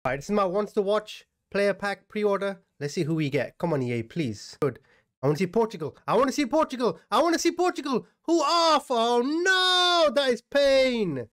Alright, this is my wants to watch player pack pre-order. Let's see who we get. Come on, EA, please. Good. I want to see Portugal. I want to see Portugal. I want to see Portugal. Who off? Oh no, that is pain.